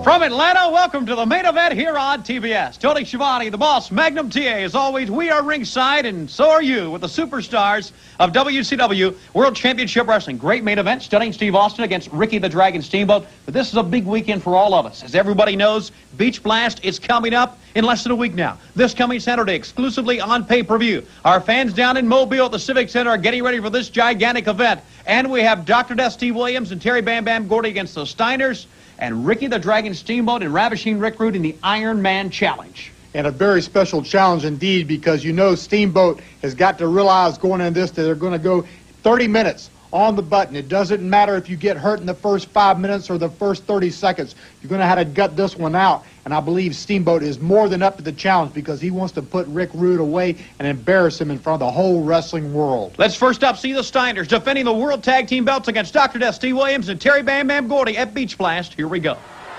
From Atlanta, welcome to the main event here on TBS. Tony Schiavone, the boss, Magnum TA. As always, we are ringside, and so are you, with the superstars of WCW World Championship Wrestling. Great main event, stunning Steve Austin against Ricky the Dragon Steamboat. But this is a big weekend for all of us. As everybody knows, Beach Blast is coming up in less than a week now. This coming Saturday, exclusively on pay-per-view. Our fans down in Mobile at the Civic Center are getting ready for this gigantic event. And we have Dr. Death Steve Williams and Terry Bam Bam Gordy against the Steiners, and Ricky the Dragon Steamboat and Ravishing Rick Rude in the Iron Man Challenge. And a very special challenge indeed, because you know Steamboat has got to realize going into this that they're going to go 30 minutes on the button. It doesn't matter if you get hurt in the first 5 minutes or the first 30 seconds. You're going to have to gut this one out. And I believe Steamboat is more than up to the challenge, because he wants to put Rick Rude away and embarrass him in front of the whole wrestling world. Let's first up see the Steiners defending the World Tag Team belts against Dr. Death Steve Williams and Terry Bam Bam Gordy at Beach Blast. Here we go.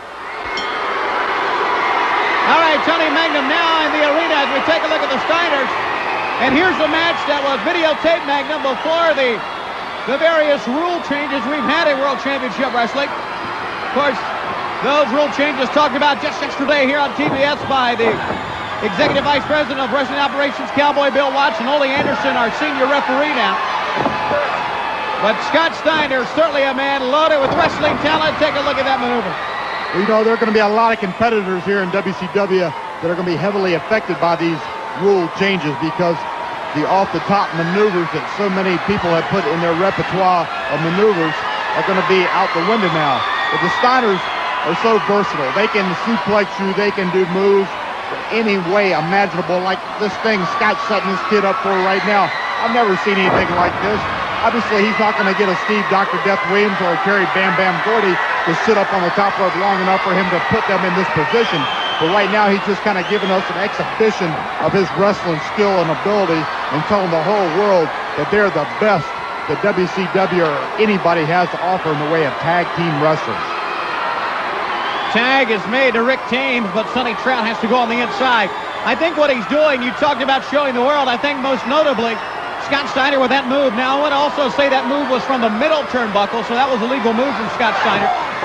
All right, Tony Magnum now in the arena as we take a look at the Steiners. And here's the match that was videotaped, Magnum, before the various rule changes we've had in World Championship Wrestling. Of course, those rule changes talked about just yesterday here on TBS by the Executive Vice President of Wrestling Operations, Cowboy Bill Watts, and Ole Anderson, our senior referee now. But Scott Steiner, certainly a man loaded with wrestling talent. Take a look at that maneuver. Well, you know, there are going to be a lot of competitors here in WCW that are going to be heavily affected by these rule changes, because the off-the-top maneuvers that so many people have put in their repertoire of maneuvers are going to be out the window now. But the Steiners are so versatile. They can suplex you, they can do moves any way imaginable, like this thing Scott's setting this kid up for right now. I've never seen anything like this. Obviously, he's not going to get a Steve Dr. Death Williams or a Terry Bam Bam Gordy to sit up on the top rope long enough for him to put them in this position. But right now, he's just kind of giving us an exhibition of his wrestling skill and ability, and telling the whole world that they're the best that WCW or anybody has to offer in the way of tag team wrestling. Tag is made to Rick Thames, but Sonny Trout has to go on the inside. I think what he's doing, you talked about showing the world, I think most notably, Scott Steiner with that move. Now, I want to also say that move was from the middle turnbuckle, so that was a legal move from Scott Steiner.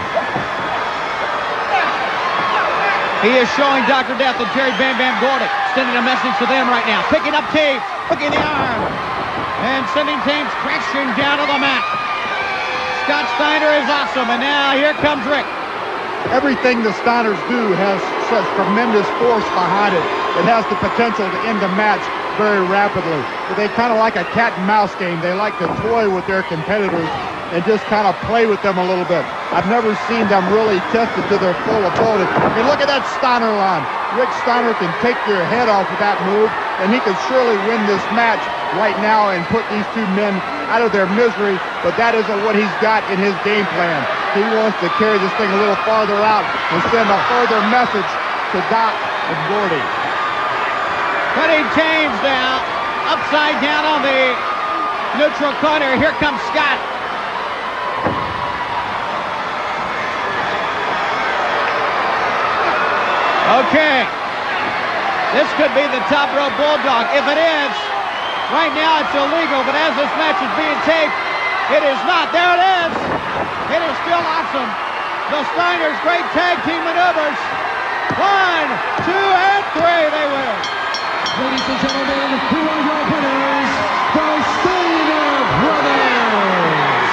He is showing Dr. Death and Terry Bam Bam Gordy, sending a message to them right now. Picking up Thames, hooking the arm, and sending Thames crashing down to the mat. Scott Steiner is awesome, and now here comes Rick. Everything the Steiners do has such tremendous force behind it. It has the potential to end the match very rapidly. But they kind of like a cat and mouse game. They like to toy with their competitors and just kind of play with them a little bit. I've never seen them really tested to their full ability. I mean, look at that Steiner line. Rick Steiner can take your head off with that move, and he can surely win this match right now and put these two men out of their misery, but that isn't what he's got in his game plan. He wants to carry this thing a little farther out and send a further message to Doc and Gordy. Putting Thames down, upside down on the neutral corner. Here comes Scott. Okay. This could be the top rope bulldog. If it is, right now it's illegal, but as this match is being taped, it is not. There it is. It is still awesome. The Steiners' great tag team maneuvers. 1, 2, and 3, they win. Ladies and gentlemen, who are your winners? The Steiner Brothers.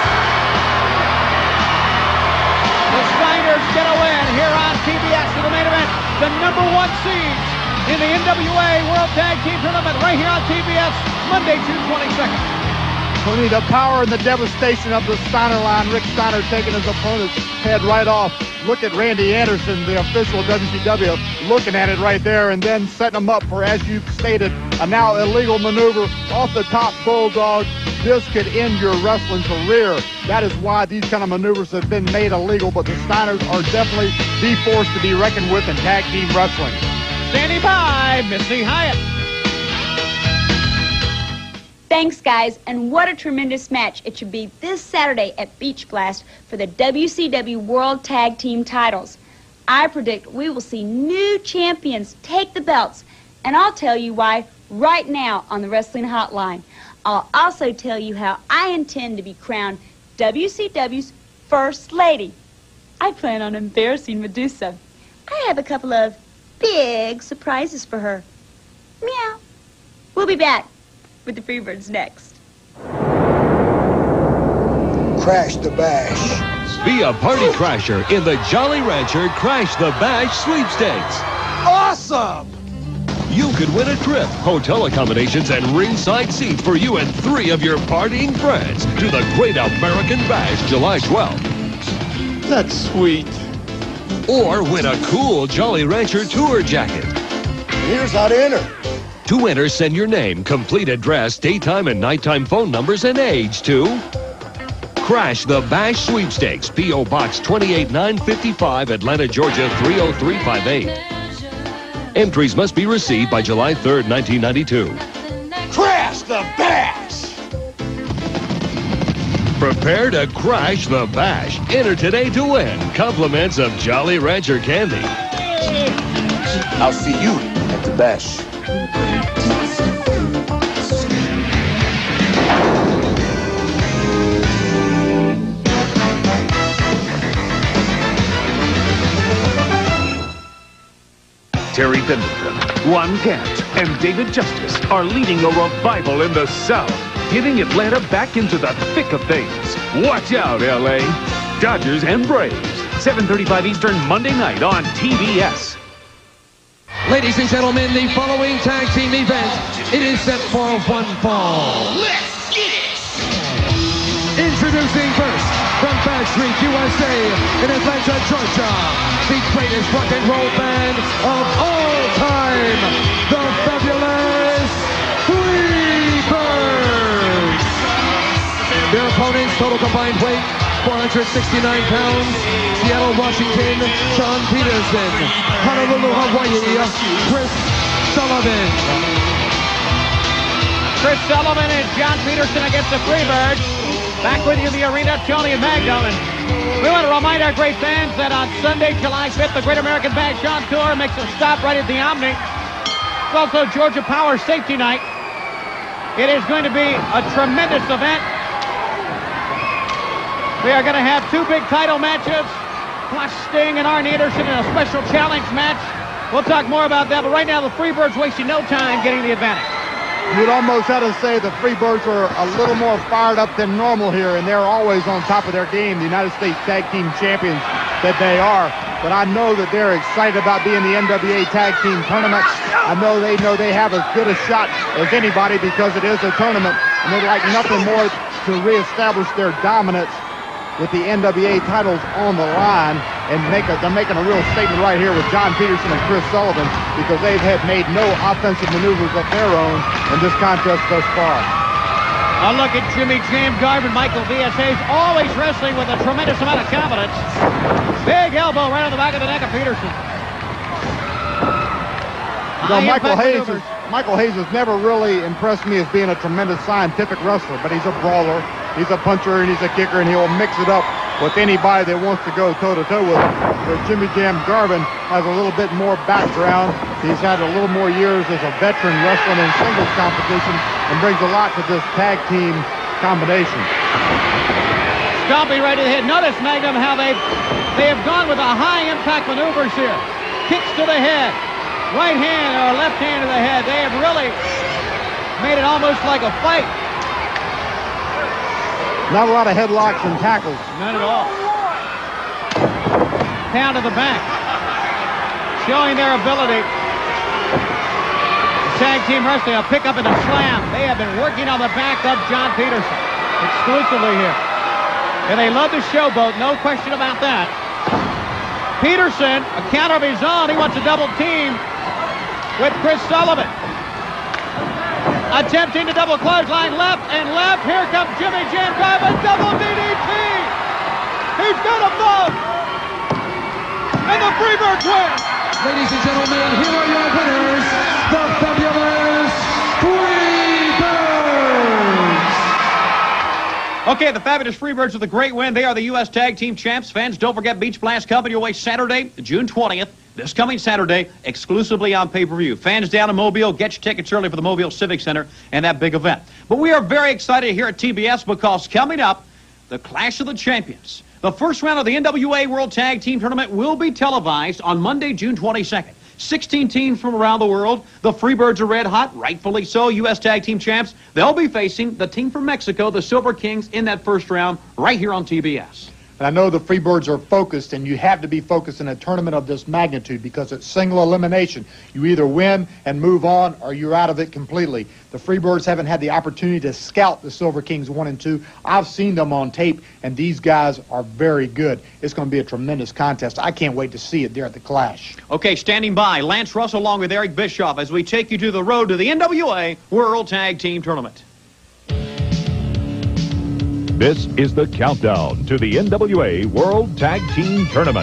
The Steiners get a win here on TBS in the main event. The #1 seed in the NWA World Tag Team Tournament right here on TBS, Monday, June 22nd. Tony, the power and the devastation of the Steiner line. Rick Steiner taking his opponent's head right off. Look at Randy Anderson, the official of WCW, looking at it right there, and then setting him up for, as you've stated, a now illegal maneuver off the top bulldog. This could end your wrestling career. That is why these kind of maneuvers have been made illegal, but the Steiners are definitely the force to be reckoned with in tag team wrestling. Standing by, Missy Hyatt. Thanks, guys, and what a tremendous match. It should be this Saturday at Beach Blast for the WCW World Tag Team titles. I predict we will see new champions take the belts, and I'll tell you why right now on the Wrestling Hotline. I'll also tell you how I intend to be crowned WCW's First Lady. I plan on embarrassing Medusa. I have a couple of big surprises for her. Meow. We'll be back with the Freebirds next. Crash the Bash. Be a party crasher in the Jolly Rancher Crash the Bash sweepstakes. Awesome! You could win a trip, hotel accommodations, and ringside seats for you and 3 of your partying friends to the Great American Bash July 12th. That's sweet. Or win a cool Jolly Rancher tour jacket. Here's how to enter. To enter, send your name, complete address, daytime and nighttime phone numbers, and age to Crash the Bash Sweepstakes, P.O. Box 28955, Atlanta, Georgia 30358. Entries must be received by July 3rd, 1992. Crash the Bash! Prepare to crash the bash. Enter today to win compliments of Jolly Rancher candy. I'll see you at the Bash. Terry Pendleton, Juan Gant, and David Justice are leading a revival in the South, getting Atlanta back into the thick of things. Watch out, L.A. Dodgers and Braves, 7:35 Eastern Monday night on TBS. Ladies and gentlemen, the following tag team event, it is set for one fall. Let's get it! Introducing first, from Backstreet USA in Atlanta, Georgia, the greatest rock and roll band of all time, the fabulous Freebirds. Their opponents, total combined weight, 469 pounds, Seattle, Washington, Sean Peterson, Honolulu, Hawaii, Chris Sullivan. Chris Sullivan and John Peterson against the Freebirds. Back with you in the arena, Tony and Magnum. And we want to remind our great fans that on Sunday, July 5th, the Great American Bash on Tour makes a stop right at the Omni. It's also Georgia Power Safety Night. It is going to be a tremendous event. We are going to have 2 big title matches, plus Sting and Arn Anderson in a special challenge match. We'll talk more about that, but right now the Freebirds wasting no time getting the advantage. You'd almost have to say the Freebirds are a little more fired up than normal here, and they're always on top of their game, the United States Tag Team Champions that they are. But I know that they're excited about being the NWA Tag Team Tournament. I know they have as good a shot as anybody because it is a tournament, and they'd like nothing more to reestablish their dominance with the NWA titles on the line, and they're making a real statement right here with John Peterson and Chris Sullivan because they've made no offensive maneuvers of their own in this contest thus far. A look at Jimmy Jam Garvin, Michael VSA's always wrestling with a tremendous amount of confidence. Big elbow right on the back of the neck of Peterson. Michael Hayes has never really impressed me as being a tremendous scientific wrestler, but he's a brawler. He's a puncher and he's a kicker, and he'll mix it up with anybody that wants to go toe-to-toe with him. Where Jimmy Jam Garvin has a little bit more background. He's had a little more years as a veteran wrestling in singles competition and brings a lot to this tag team combination. Stomping right to the head. Notice, Magnum, how they have gone with a high-impact maneuvers here. Kicks to the head. Right hand or left hand to the head. They have really made it almost like a fight. Not a lot of headlocks and tackles. None at all. Down to the back. Showing their ability. The tag team wrestling, a pickup and a slam. They have been working on the back of John Peterson exclusively here. And they love the showboat, no question about that. Peterson, a counter of his own. He wants a double team with Chris Sullivan. Attempting to double clothesline left and left. Here comes Jimmy Jam Garvin. Double DDT. He's got them both. And the Freebirds win. Ladies and gentlemen, here are your winners, the fabulous Freebirds. Okay, the fabulous Freebirds with a great win. They are the U.S. Tag Team Champs. Fans, don't forget Beach Blast coming your way Saturday, June 20th. This coming Saturday, exclusively on pay-per-view. Fans down in Mobile, get your tickets early for the Mobile Civic Center and that big event. But we are very excited here at TBS because coming up, the Clash of the Champions. The first round of the NWA World Tag Team Tournament will be televised on Monday, June 22nd. 16 teams from around the world. The Freebirds are red hot, rightfully so, U.S. Tag Team Champs. They'll be facing the team from Mexico, the Silver Kings, in that first round right here on TBS. And I know the Freebirds are focused, and you have to be focused in a tournament of this magnitude because it's single elimination. You either win and move on, or you're out of it completely. The Freebirds haven't had the opportunity to scout the Silver Kings 1 and 2. I've seen them on tape, and these guys are very good. It's going to be a tremendous contest. I can't wait to see it there at the Clash. Okay, standing by, Lance Russell along with Eric Bischoff as we take you to the road to the NWA World Tag Team Tournament. This is the countdown to the NWA World Tag Team Tournament.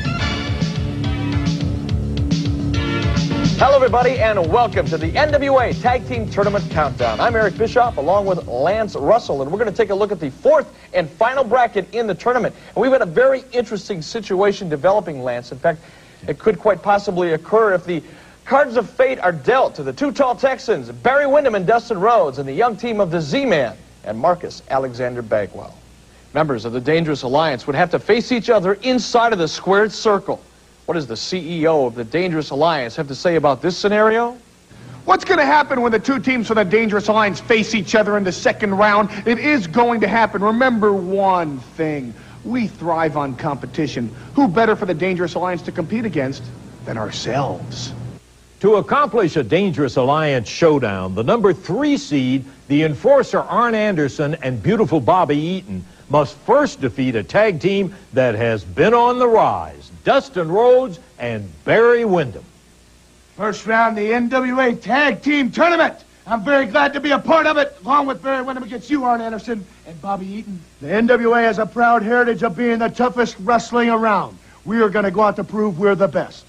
Hello, everybody, and welcome to the NWA Tag Team Tournament Countdown. I'm Eric Bischoff, along with Lance Russell, and we're going to take a look at the fourth and final bracket in the tournament. And we've had a very interesting situation developing, Lance. In fact, it could quite possibly occur if the cards of fate are dealt to the two tall Texans, Barry Windham and Dustin Rhodes, and the young team of the Z-Man and Marcus Alexander Bagwell. Members of the Dangerous Alliance would have to face each other inside of the squared circle. What does the CEO of the Dangerous Alliance have to say about this scenario? What's going to happen when the two teams from the Dangerous Alliance face each other in the second round? It is going to happen. Remember one thing. We thrive on competition. Who better for the Dangerous Alliance to compete against than ourselves? To accomplish a Dangerous Alliance showdown, the number 3 seed, the Enforcer Arn Anderson and Beautiful Bobby Eaton, must first defeat a tag team that has been on the rise, Dustin Rhodes and Barry Windham. First round, the NWA Tag Team Tournament. I'm very glad to be a part of it, along with Barry Windham against you, Arn Anderson, and Bobby Eaton. The NWA has a proud heritage of being the toughest wrestling around. We are going to go out to prove we're the best.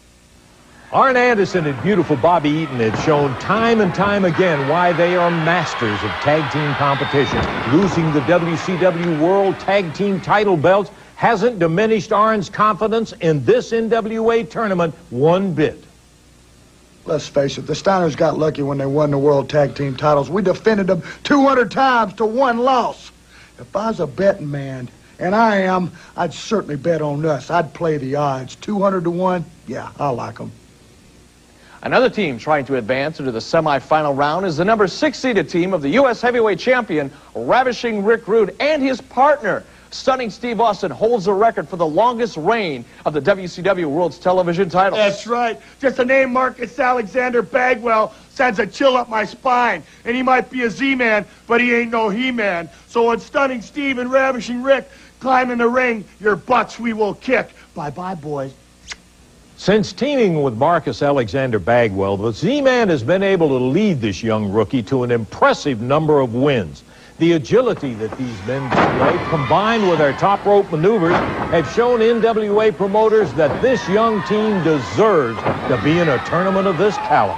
Arn Anderson and Beautiful Bobby Eaton have shown time and time again why they are masters of tag team competition. Losing the WCW World Tag Team title belts hasn't diminished Arn's confidence in this NWA tournament one bit. Let's face it, the Steiners got lucky when they won the World Tag Team titles. We defended them 200 times to 1 loss. If I was a betting man, and I am, I'd certainly bet on us. I'd play the odds. 200 to 1, yeah, I like them. Another team trying to advance into the semifinal round is the number 6-seeded team of the U.S. Heavyweight Champion, Ravishing Rick Rude, and his partner, Stunning Steve Austin, holds the record for the longest reign of the WCW World's Television titles. That's right. Just the name Marcus Alexander Bagwell sends a chill up my spine. And he might be a Z-Man, but he ain't no He-Man. So when Stunning Steve and Ravishing Rick climb in the ring, your butts we will kick. Bye-bye, boys. Since teaming with Marcus Alexander Bagwell, the Z-Man has been able to lead this young rookie to an impressive number of wins. The agility that these men display, combined with their top rope maneuvers, have shown NWA promoters that this young team deserves to be in a tournament of this caliber.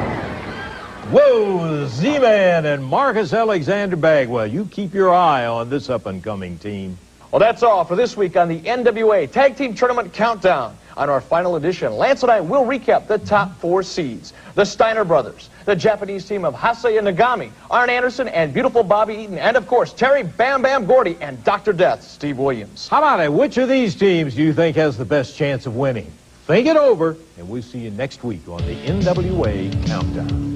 Whoa, Z-Man and Marcus Alexander Bagwell, you keep your eye on this up-and-coming team. Well, that's all for this week on the NWA Tag Team Tournament Countdown. On our final edition, Lance and I will recap the top 4 seeds. The Steiner brothers, the Japanese team of Hasaya Nagami, Arn Anderson, and Beautiful Bobby Eaton, and of course, Terry Bam Bam Gordy and Dr. Death, Steve Williams. How about it? Which of these teams do you think has the best chance of winning? Think it over, and we'll see you next week on the NWA Countdown.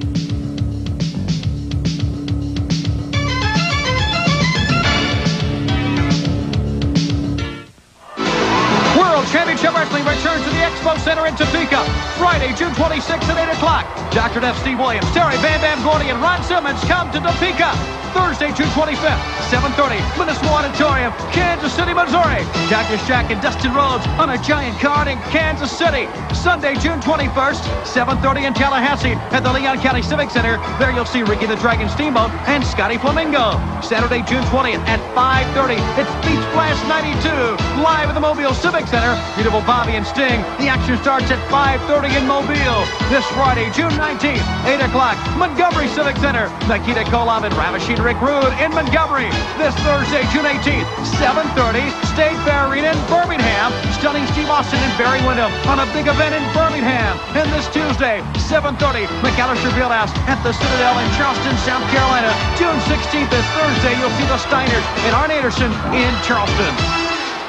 Championship Wrestling returns to the Expo Center in Topeka, Friday, June 26th at 8 o'clock. Dr. Death, Steve Williams, Terry Bam Bam Gordy, and Ron Simmons come to Topeka. Thursday, June 25th, 7:30, Municipal Auditorium, Kansas City, Missouri. Cactus Jack and Dustin Rhodes on a giant card in Kansas City. Sunday, June 21st, 7:30 in Tallahassee at the Leon County Civic Center. There you'll see Ricky the Dragon Steamboat and Scotty Flamingo. Saturday, June 20th at 5:30, it's Beach Blast 92, live at the Mobile Civic Center. Beautiful Bobby and Sting. The action starts at 5:30 in Mobile. This Friday, June 19th, 8 o'clock, Montgomery Civic Center. Nikita Koloff and Ravishing Rick Rude in Montgomery. This Thursday, June 18th, 7:30, State Fair Arena in Birmingham. Stunning Steve Austin and Barry Windham on a big event in Birmingham. And this Tuesday, 7:30, McAllister Fieldhouse at the Citadel in Charleston, South Carolina. June 16th, this Thursday, you'll see the Steiners and Arn Anderson in Charleston.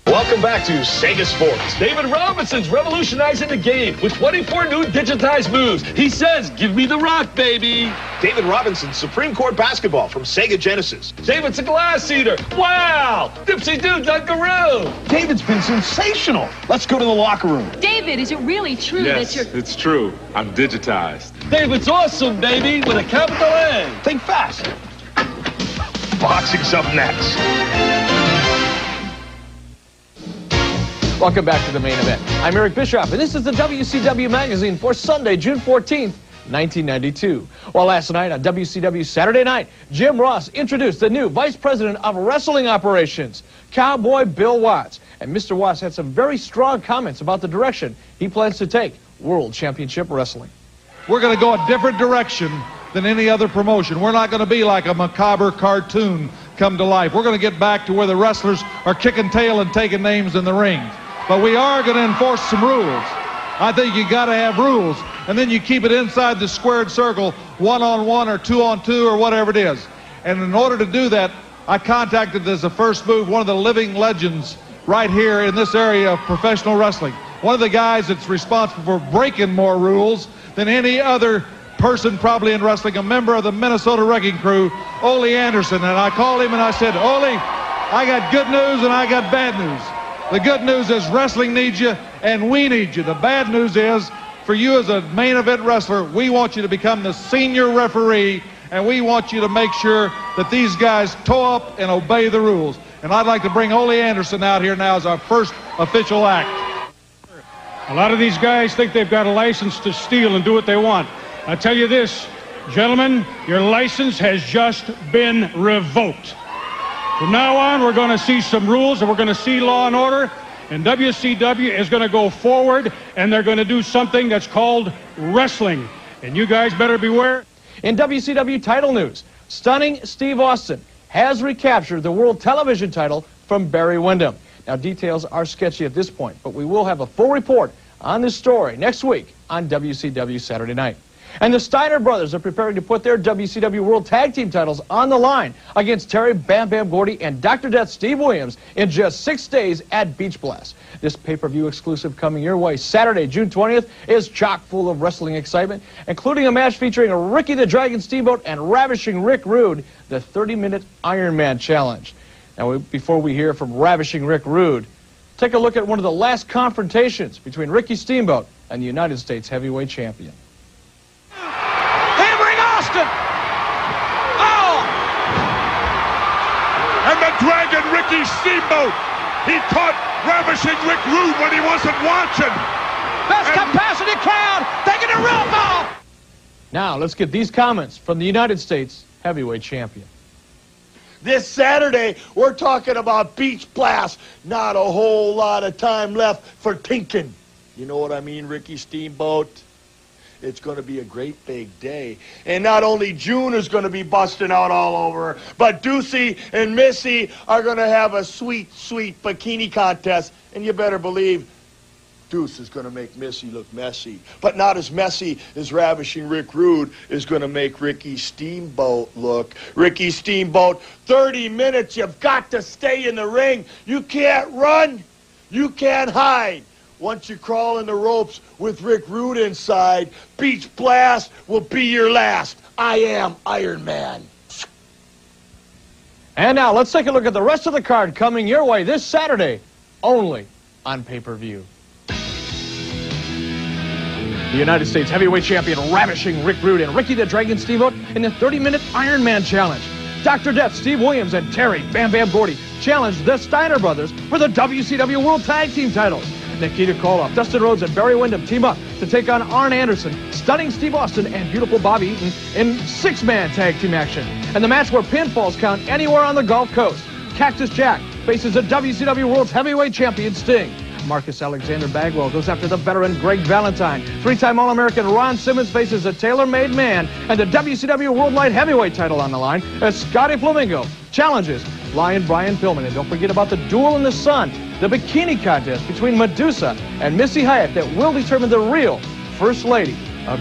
Welcome back to Sega Sports. David Robinson's revolutionizing the game with 24 new digitized moves. He says, give me the rock, baby. David Robinson's Supreme Court Basketball from Sega Genesis. David's a glass eater. Wow! Dipsy-doo Dunkaroo. David's been sensational. Let's go to the locker room. David, is it really true that you're... It's true. I'm digitized. David's awesome, baby, with a capital A. Think fast. Boxing's up next. Welcome back to the main event. I'm Eric Bischoff, and this is the WCW magazine for Sunday, June 14th, 1992. Well, last night on WCW Saturday Night, Jim Ross introduced the new Vice President of Wrestling Operations, Cowboy Bill Watts. And Mr. Watts had some very strong comments about the direction he plans to take World Championship Wrestling. We're going to go a different direction than any other promotion. We're not going to be like a macabre cartoon come to life. We're going to get back to where the wrestlers are kicking tail and taking names in the ring. But we are going to enforce some rules. I think you got to have rules, and then you keep it inside the squared circle, 1-on-1 or 2-on-2 or whatever it is. And in order to do that, I contacted as a first move one of the living legends right here in this area of professional wrestling. One of the guys that's responsible for breaking more rules than any other person probably in wrestling, a member of the Minnesota Wrecking Crew, Ole Anderson. And I called him and I said, Ole, I got good news and I got bad news. The good news is wrestling needs you, and we need you. The bad news is, for you as a main event wrestler, we want you to become the senior referee, and we want you to make sure that these guys toe up and obey the rules. And I'd like to bring Ole Anderson out here now as our first official act. A lot of these guys think they've got a license to steal and do what they want. I tell you this, gentlemen, your license has just been revoked. From now on, we're going to see some rules, and we're going to see law and order, and WCW is going to go forward, and they're going to do something that's called wrestling. And you guys better beware. In WCW title news, stunning Steve Austin has recaptured the World Television title from Barry Windham. Now, details are sketchy at this point, but we will have a full report on this story next week on WCW Saturday Night. And the Steiner brothers are preparing to put their WCW World Tag Team titles on the line against Terry Bam Bam Gordy and Dr. Death Steve Williams in just 6 days at Beach Blast. This pay-per-view exclusive coming your way Saturday, June 20th, is chock full of wrestling excitement, including a match featuring Ricky the Dragon Steamboat and Ravishing Rick Rude, the 30-minute Iron Man Challenge. Now, before we hear from Ravishing Rick Rude, take a look at one of the last confrontations between Ricky Steamboat and the United States Heavyweight Champion. Oh! And the Dragon Ricky Steamboat. He caught Ravishing Rick Rude when he wasn't watching. Best capacity crowd taking a real ball. Now let's get these comments from the United States Heavyweight Champion. This Saturday, we're talking about Beach Blast. Not a whole lot of time left for tinking. You know what I mean, Ricky Steamboat? It's going to be a great big day. And not only June is going to be busting out all over, but Deucey and Missy are going to have a sweet, sweet bikini contest. And you better believe Deuce is going to make Missy look messy. But not as messy as Ravishing Rick Rude is going to make Ricky Steamboat look. Ricky Steamboat, 30 minutes, you've got to stay in the ring. You can't run. You can't hide. Once you crawl in the ropes with Rick Rude inside, Beach Blast will be your last. I am Iron Man. And now let's take a look at the rest of the card coming your way this Saturday, only on pay-per-view. The United States Heavyweight Champion Ravishing Rick Rude and Ricky the Dragon Steamboat in the 30-minute Iron Man Challenge. Dr. Death, Steve Williams, and Terry Bam Bam Gordy challenged the Steiner brothers for the WCW World Tag Team titles. Nikita Koloff, Dustin Rhodes, and Barry Windham team up to take on Arn Anderson, Stunning Steve Austin, and Beautiful Bobby Eaton in 6-man tag team action. And the match where pinfalls count anywhere on the Gulf Coast. Cactus Jack faces the WCW World's Heavyweight Champion Sting. Marcus Alexander Bagwell goes after the veteran Greg Valentine. 3-time All-American Ron Simmons faces a tailor-made man, and the WCW World Light Heavyweight title on the line as Scotty Flamingo challenges Lion Brian Pillman. And don't forget about the Duel in the Sun, the bikini contest between Medusa and Missy Hyatt that will determine the real First Lady of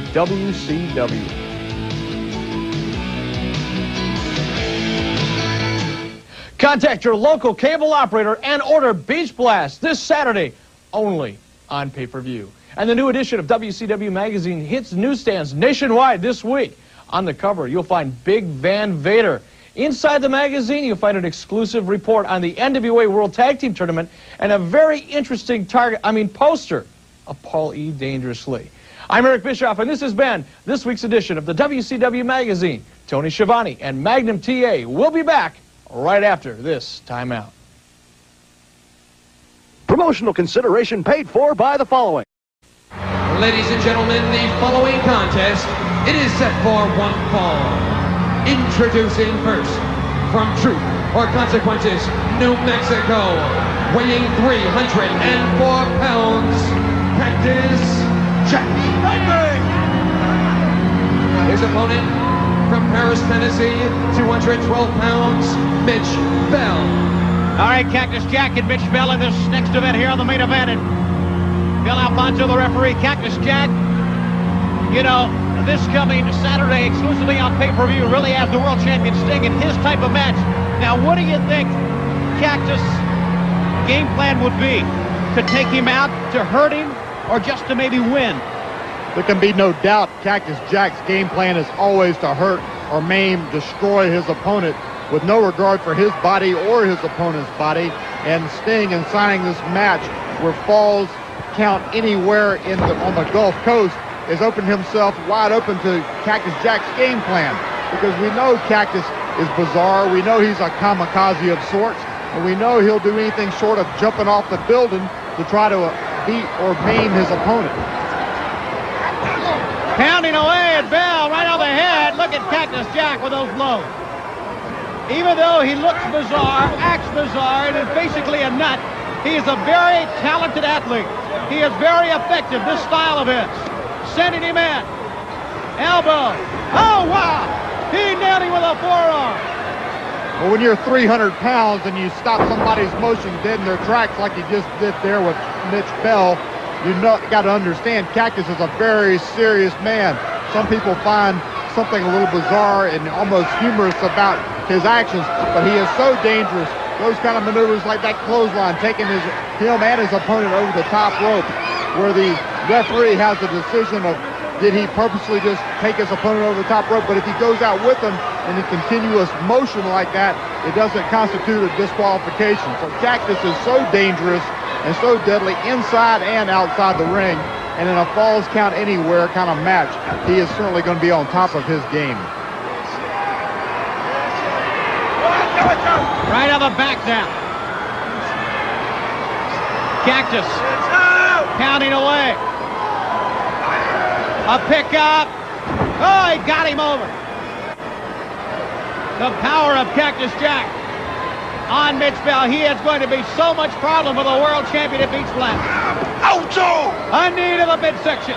WCW. Contact your local cable operator and order Beach Blast this Saturday, only on pay-per-view. And the new edition of WCW Magazine hits newsstands nationwide this week. On the cover, you'll find Big Van Vader. Inside the magazine, you'll find an exclusive report on the NWA World Tag Team Tournament and a very interesting poster of Paul E. Dangerously. I'm Eric Bischoff, and this has been this week's edition of the WCW Magazine. Tony Schiavone and Magnum TA will be back right after this timeout. Promotional consideration paid for by the following. Ladies and gentlemen, the following contest, it is set for one fall. Introducing first, from Truth or Consequences, New Mexico, weighing 304 pounds, Cactus Jack. His opponent, from Paris, Tennessee, 212 pounds, Mitch Bell. All right, Cactus Jack and Mitch Bell in this next event here on the main event. And Bill Alfonso, the referee. Cactus Jack, you know, this coming Saturday exclusively on pay-per-view really has the world champion Sting in his type of match. Now, what do you think Cactus' game plan would be? To take him out, to hurt him, or just to maybe win? There can be no doubt Cactus Jack's game plan is always to hurt or maim, destroy his opponent with no regard for his body or his opponent's body. And Sting, in signing this match where falls count anywhere on the Gulf Coast, has opened himself wide open to Cactus Jack's game plan. Because we know Cactus is bizarre. We know he's a kamikaze of sorts. And we know he'll do anything short of jumping off the building to try to beat or maim his opponent. Pounding away at Bell right on the head. Look at Cactus Jack with those blows. Even though he looks bizarre, acts bizarre, and is basically a nut, he is a very talented athlete. He is very effective, this style of his. Sending him in. Elbow. Oh, wow. He nailed him with a forearm. Well, when you're 300 pounds and you stop somebody's motion dead in their tracks like you just did there with Mitch Bell, you got to understand Cactus is a very serious man. Some people find something a little bizarre and almost humorous about his actions, but he is so dangerous. Those kind of maneuvers like that clothesline, taking him and his opponent over the top rope, where the referee has the decision of did he purposely just take his opponent over the top rope, but if he goes out with him in a continuous motion like that, it doesn't constitute a disqualification. So Cactus is so dangerous and so deadly inside and outside the ring, and in a falls count anywhere kind of match, he is certainly going to be on top of his game. Right on the back now. Cactus pounding away. A pickup. Oh, he got him over. The power of Cactus Jack on Mitch Bell. He is going to be so much problem for the world champion at Beach Blast. Ouch! A knee to the midsection.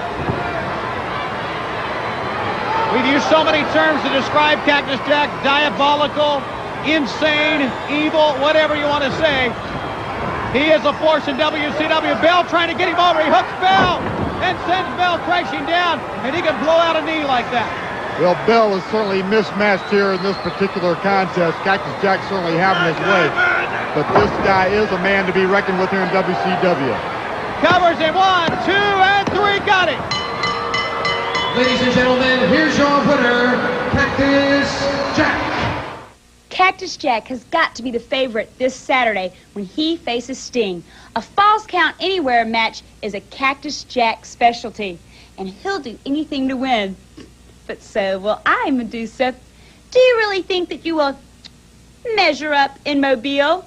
We've used so many terms to describe Cactus Jack: diabolical, insane, evil, whatever you want to say. He is a force in WCW. Bell trying to get him over. He hooks Bell and sends Bell crashing down, and he can blow out a knee like that. Well, Bell is certainly mismatched here in this particular contest. Cactus Jack certainly having his way, but this guy is a man to be reckoned with here in WCW. Covers him, 1, 2, and 3, got it. Ladies and gentlemen, here's your winner, Cactus Jack. Cactus Jack has got to be the favorite this Saturday when he faces Sting. A Falls Count Anywhere match is a Cactus Jack specialty, and he'll do anything to win. But so will I, Medusa. Do you really think that you will measure up in Mobile?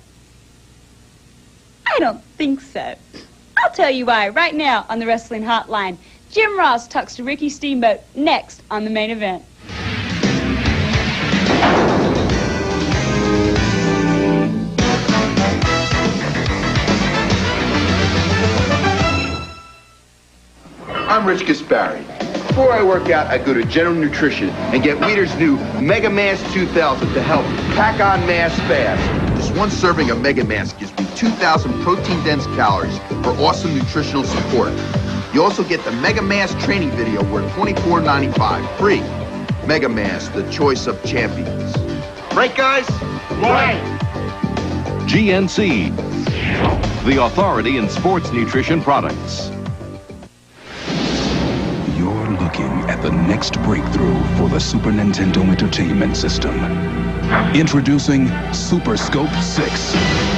I don't think so. I'll tell you why right now on the Wrestling Hotline. Jim Ross talks to Ricky Steamboat next on the main event. I'm Rich Gaspari. Before I work out, I go to General Nutrition and get Weider's new Mega Mass 2000 to help pack on mass fast. Just one serving of Mega Mass gives me 2,000 protein-dense calories for awesome nutritional support. You also get the Mega Mass training video worth $24.95 free. Mega Mass, the choice of champions. Right, guys? Right. GNC, the authority in sports nutrition products. You're looking at the next breakthrough for the Super Nintendo Entertainment System. Introducing Super Scope 6.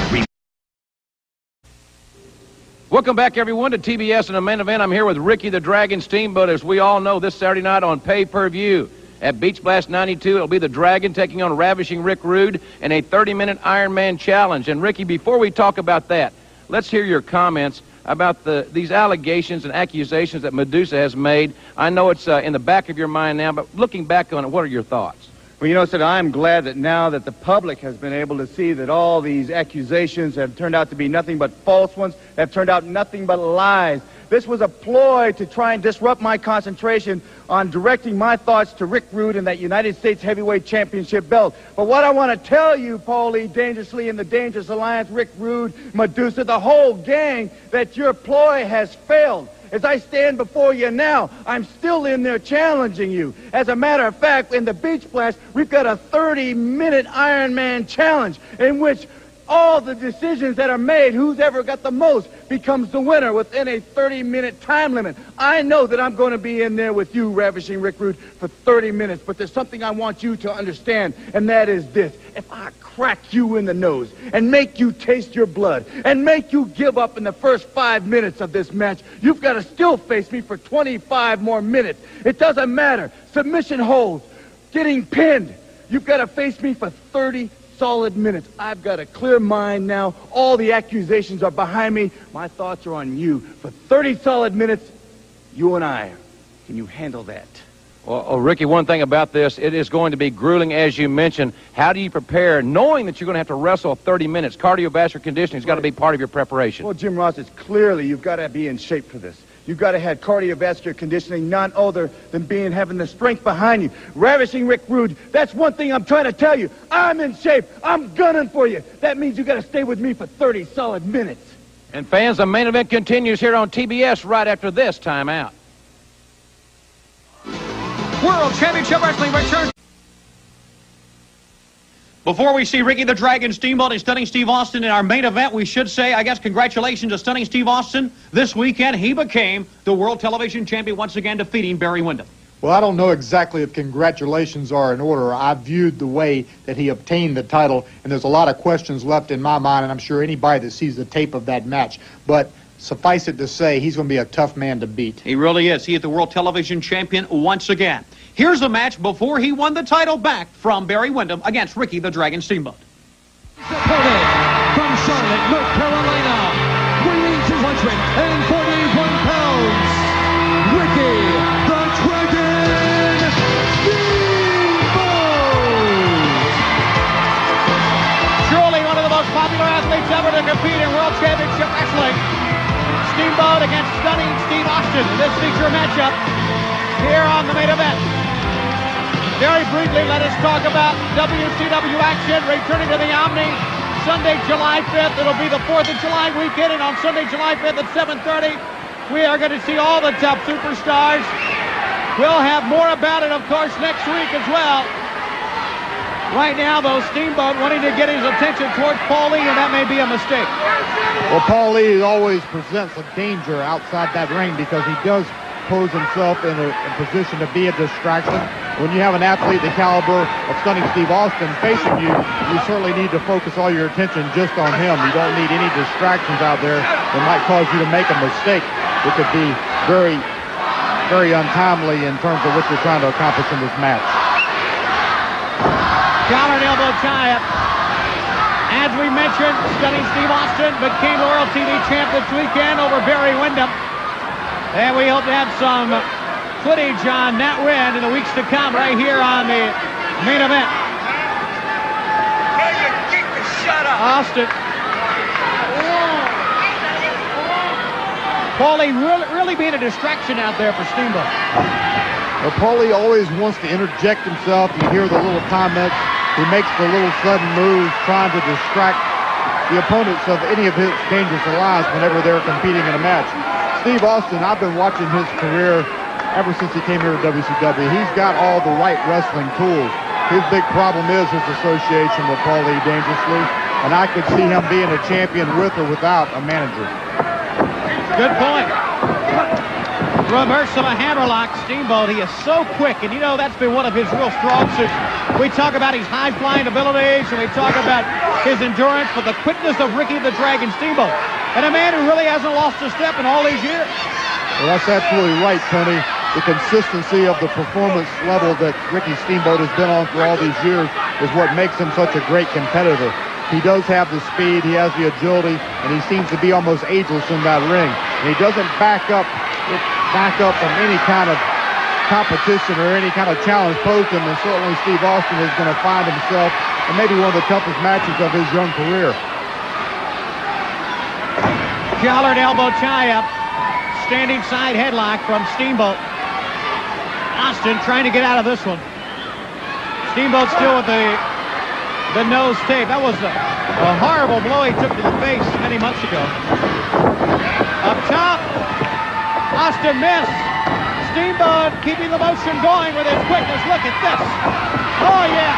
Welcome back, everyone, to TBS and the main event. I'm here with Ricky the Dragon Steamboat. As we all know, this Saturday night on pay-per-view at Beach Blast 92, it'll be the Dragon taking on Ravishing Rick Rude in a 30-minute Iron Man challenge. And, Ricky, before we talk about that, let's hear your comments about these allegations and accusations that Medusa has made. I know it's in the back of your mind now, but looking back on it, what are your thoughts? Well, you know, Sid, I'm glad that now that the public has been able to see that all these accusations have turned out to be nothing but false ones, have turned out nothing but lies. This was a ploy to try and disrupt my concentration on directing my thoughts to Rick Rude and that United States Heavyweight Championship belt. But what I want to tell you, Paulie, Dangerously and the Dangerous Alliance, Rick Rude, Medusa, the whole gang, that your ploy has failed. As I stand before you now, I'm still in there challenging you. As a matter of fact, in the Beach Blast, we've got a 30-minute Iron Man challenge in which all the decisions that are made, who's ever got the most, becomes the winner within a 30-minute time limit. I know that I'm going to be in there with you, Ravishing Rick Rude, for 30 minutes, but there's something I want you to understand, and that is this. If I crack you in the nose and make you taste your blood and make you give up in the first 5 minutes of this match, you've got to still face me for 25 more minutes. It doesn't matter. Submission holds, getting pinned. You've got to face me for 30 solid minutes. I've got a clear mind now. All the accusations are behind me. My thoughts are on you. For 30 solid minutes, you and I. Can you handle that? Well, Ricky, one thing about this, it is going to be grueling, as you mentioned. How do you prepare, knowing that you're going to have to wrestle 30 minutes? Cardiovascular conditioning has got to be part of your preparation. Well, Jim Ross, it's clearly you've got to be in shape for this. You've got to have cardiovascular conditioning, none other than having the strength behind you. Ravishing Rick Rude, that's one thing I'm trying to tell you. I'm in shape. I'm gunning for you. That means you got to stay with me for 30 solid minutes. And fans, the main event continues here on TBS right after this timeout. World Championship Wrestling returns. Before we see Ricky the Dragon Steamboat and Stunning Steve Austin in our main event, we should say, I guess, congratulations to Stunning Steve Austin. This weekend, he became the World Television Champion, once again defeating Barry Windham. Well, I don't know exactly if congratulations are in order. I viewed the way that he obtained the title, and there's a lot of questions left in my mind, and I'm sure anybody that sees the tape of that match. But suffice it to say, he's going to be a tough man to beat. He really is. He is the World Television Champion once again. Here's the match before he won the title back from Barry Windham against Ricky the Dragon Steamboat. Opponent from Charlotte, North Carolina, weighing 241 pounds, Ricky the Dragon Steamboat. Surely one of the most popular athletes ever to compete in World Championship Wrestling. Steamboat against Stunning Steve Austin in this feature matchup here on the main event. Very briefly, let us talk about WCW action returning to the Omni Sunday, July 5th. It'll be the 4th of July weekend, and on Sunday, July 5th at 7:30, we are going to see all the top superstars. We'll have more about it, of course, next week as well. Right now, though, Steamboat wanting to get his attention towards Paul Lee, and that may be a mistake. Well, Paul Lee always presents a danger outside that ring because he does pose himself in a position to be a distraction. When you have an athlete the caliber of Stunning Steve Austin facing you, you certainly need to focus all your attention just on him. You don't need any distractions out there that might cause you to make a mistake. It could be very, very untimely in terms of what you're trying to accomplish in this match. Collar and elbow tie-up. As we mentioned, Stunning Steve Austin became World TV Champ this weekend over Barry Windham. And we hope to have some footage on that win in the weeks to come right here on the main event. Austin. Paulie really being a distraction out there for Steamboat. Well, Paulie always wants to interject himself. You hear the little comments. He makes the little sudden moves trying to distract the opponents of any of his dangerous allies whenever they're competing in a match. Steve Austin, I've been watching his career ever since he came here to WCW. He's got all the right wrestling tools. His big problem is his association with Paul Lee Dangerously. and I could see him being a champion with or without a manager. Good point. Reverse of a hammerlock, Steamboat. He is so quick, and you know that's been one of his real strong suits. We talk about his high-flying abilities, and we talk about his endurance, but the quickness of Ricky the Dragon Steamboat. And a man who really hasn't lost a step in all these years. Well, that's absolutely right, Tony. The consistency of the performance level that Ricky Steamboat has been on for all these years is what makes him such a great competitor. He does have the speed, he has the agility, and he seems to be almost ageless in that ring. And he doesn't back up from any kind of competition or any kind of challenge posed him, and certainly Steve Austin is going to find himself in maybe one of the toughest matches of his young career. Collared elbow tie-up, standing side headlock from Steamboat. Austin trying to get out of this one. Steamboat still with the nose tape. That was a horrible blow he took to the face many months ago. Up top, Austin missed. Steamboat keeping the motion going with his quickness. Look at this. Oh, yeah.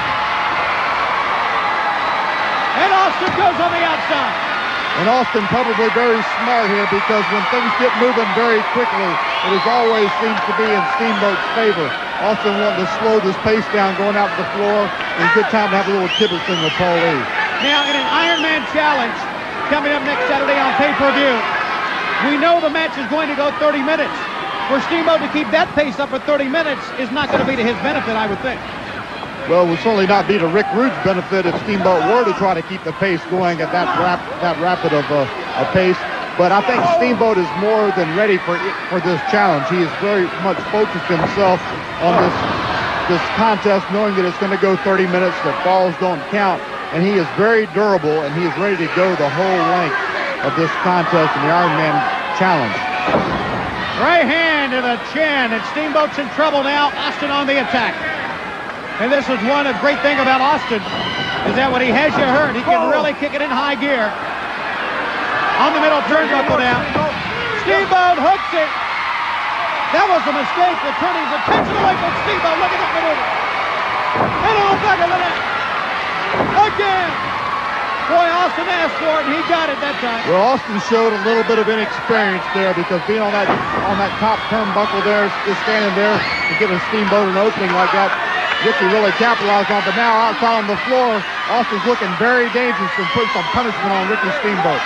And Austin goes on the outside. And Austin probably very smart here, because when things get moving very quickly, it always seems to be in Steamboat's favor. Austin wanting to slow this pace down going out to the floor. It's a good time to have a little Tibbetson with Paul Lee. Now, in an Ironman challenge coming up next Saturday on pay-per-view, we know the match is going to go 30 minutes. For Steamboat to keep that pace up for 30 minutes is not going to be to his benefit, I would think. Well, it would certainly not be to Rick Rude's benefit if Steamboat were to try to keep the pace going at that rapid of a pace. But I think Steamboat is more than ready for this challenge. He is very much focused himself on this contest, knowing that it's going to go 30 minutes, that falls don't count. And he is very durable, and he is ready to go the whole length of this contest in the Ironman challenge. Right hand to the chin, and Steamboat's in trouble now. Austin on the attack. And this is one great thing about Austin, is that when he has you hurt, he can really kick it in high gear. On the middle turnbuckle now. Steamboat hooks it. That was a mistake to turn his attention away from Steamboat. Look at that maneuver. And on the back of the neck. Again. Boy, Austin asked for it, and he got it that time. Well, Austin showed a little bit of inexperience there, because being on that top turnbuckle there, just standing there and giving Steamboat an opening like that, Ricky really capitalized on. But now outside on the floor, Austin's looking very dangerous and putting some punishment on Ricky Steamboat.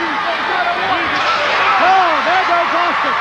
Oh, there goes Austin.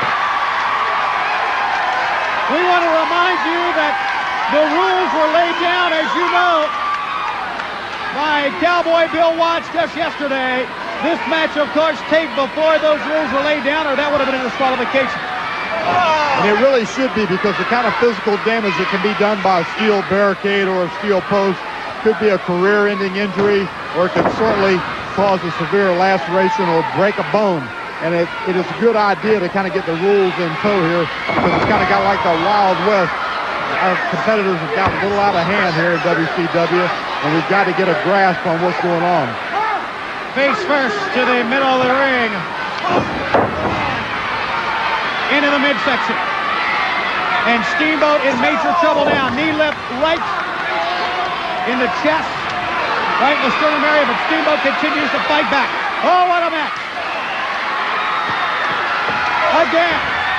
We want to remind you that the rules were laid down, as you know, by Cowboy Bill Watts just yesterday. This match, of course, taped before those rules were laid down, or that would have been a disqualification. And it really should be, because the kind of physical damage that can be done by a steel barricade or a steel post could be a career-ending injury, or it could certainly cause a severe laceration or break a bone. And it is a good idea to kind of get the rules in tow here, because it's kind of got like the Wild West. Our competitors have gotten a little out of hand here in WCW, and we've got to get a grasp on what's going on. Face first to the middle of the ring. Into the midsection. And Steamboat in major trouble now. Knee lift right in the chest, right in the sternum area, but Steamboat continues to fight back. Oh, what a match. Again.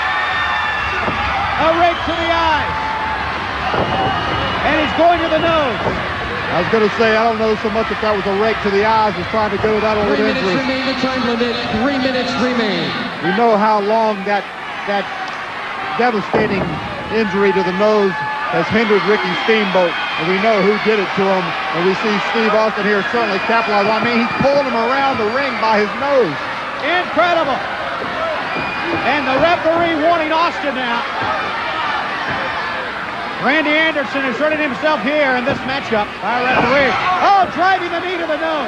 A rake to the eyes. And he's going to the nose. I was going to say, I don't know so much if that was a rake to the eyes, as trying to go without a little injury. 3 minutes remain, the time limit. 3 minutes remain. We know how long that devastating injury to the nose has hindered Ricky Steamboat, and we know who did it to him. And we see Steve Austin here certainly capitalize. I mean, he's pulling him around the ring by his nose. Incredible. And the referee warning Austin now. Randy Anderson inserted himself here in this matchup by a referee. Oh, driving the knee to the nose.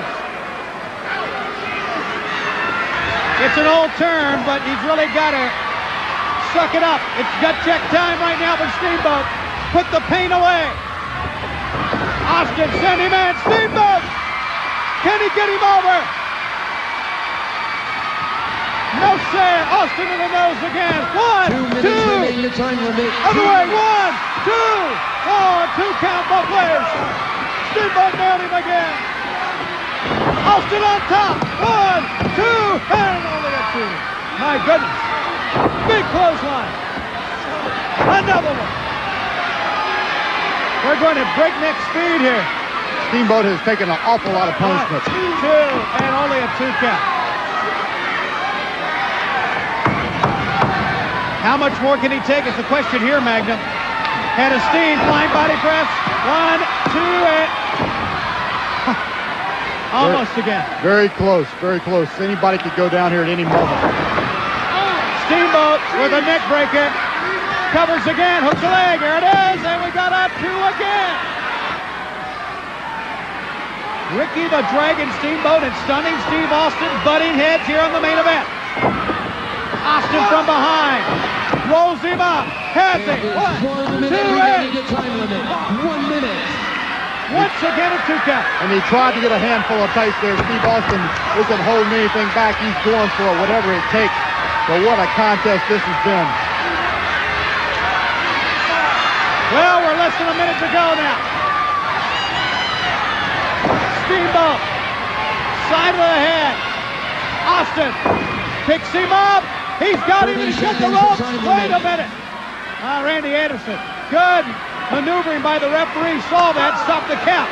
It's an old term, but he's really got to suck it up. It's gut check time right now for Steamboat. Put the pain away. Austin, send him in. Steamboat! Can he get him over? No, sir. Austin in the nose again. 1, 2. 2 minutes remain, the time limit. Other way. 1, 2. Oh, 2 count both ways. Steamboat nailed him again. Austin on top. 1, 2, and only a 2. My goodness. Big clothesline. Another one. We're going at breakneck speed here. Steamboat has taken an awful lot of punishment. 1, 2, and only a 2 count. How much more can he take is the question here, Magnum. Head of steam, flying body press. 1, 2, and... Almost again. Very close, very close. Anybody could go down here at any moment. Steamboat with a neck breaker. Covers again, hooks a leg. Here it is, and we got a 2 again. Ricky the Dragon Steamboat and Stunning Steve Austin butting heads here on the main event. Austin from behind. Rolls him up. Has it. 1, 2, and... 1 minute. Once again a 2 count. And he tried to get a handful of pace there. Steve Austin isn't holding anything back. He's going for it, whatever it takes. But what a contest this has been. Well, we're less than a minute to go now. Steamboat. Side of the head. Austin picks him up. He's got him. He's got the ropes. Wait a minute. Randy Anderson. Good maneuvering by the referee. Saw that. Stopped the count.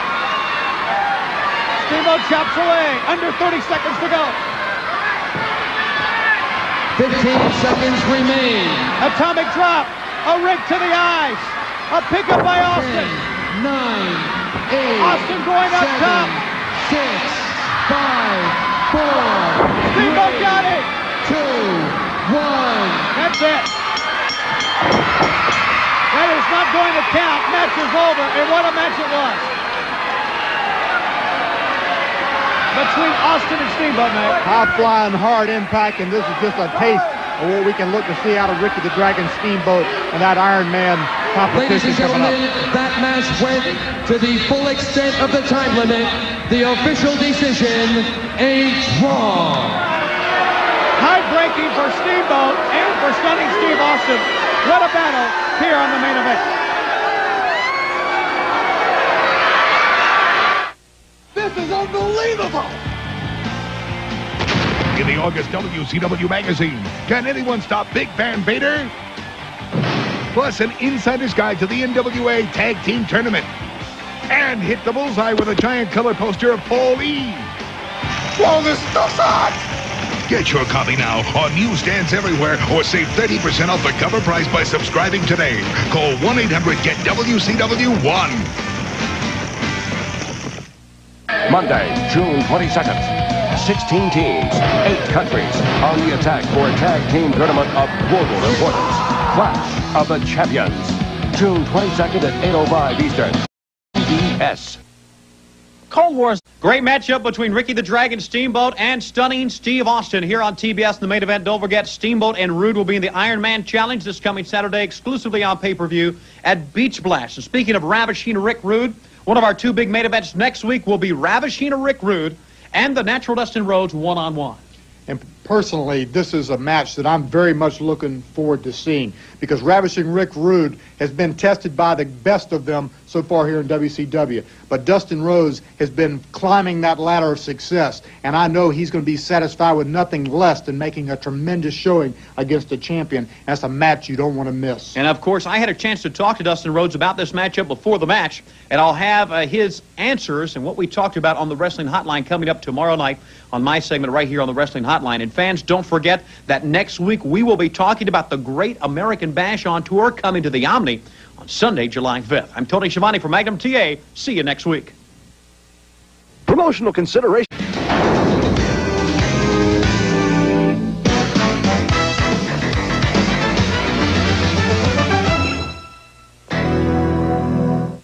Steamboat chops away. Under 30 seconds to go. 15 seconds remain. Atomic drop. A rig to the eyes. A pickup by Austin. 10, 9, 8, Austin going up 7, top. 6, 5, 4, Steamboat 3, got it. 2, 1. That's it. That is not going to count. Match is over. And what a match it was. Between Austin and Steamboat, man. High flying, hard impact, and this is just a taste of what we can look to see out of Ricky the Dragon Steamboat and that Iron Man Ladies competition and coming up. gentlemen, that match went to the full extent of the time limit. The official decision, a draw. High breaking for Steamboat and for Stunning Steve Austin. What a battle here on the main event. This is unbelievable! In the August WCW magazine, Can Anyone Stop Big Van Vader? Plus an insider's guide to the NWA Tag Team Tournament. And hit the bullseye with a giant color poster of Paul E. Whoa, this stuff's hot! Get your copy now on newsstands everywhere or save 30% off the cover price by subscribing today. Call 1-800-GET-WCW1. Monday, June 22nd. 16 teams, 8 countries on the attack for a tag team tournament of global importance. Clash of the Champions. June 22nd at 8:05 Eastern. CBS. Cold War's great matchup between Ricky the Dragon Steamboat and Stunning Steve Austin here on TBS in the main event. Don't forget, Steamboat and Rude will be in the Iron Man Challenge this coming Saturday, exclusively on pay-per-view at Beach Blast. And speaking of Ravishing Rick Rude, one of our 2 big main events next week will be Ravishing Rick Rude and the Natural Dustin Rhodes one-on-one. And personally, this is a match that I'm very much looking forward to seeing because Ravishing Rick Rude has been tested by the best of them so far here in WCW. But Dustin Rhodes has been climbing that ladder of success, and I know he's going to be satisfied with nothing less than making a tremendous showing against a champion. That's a match you don't want to miss. And, of course, I had a chance to talk to Dustin Rhodes about this matchup before the match, and I'll have his answers and what we talked about on the Wrestling Hotline coming up tomorrow night on my segment right here on the Wrestling Hotline. And fans, don't forget that next week we will be talking about the Great American Bash on tour coming to the Omni on Sunday, July 5th. I'm Tony Schiavone for Magnum TA. See you next week. Promotional consideration.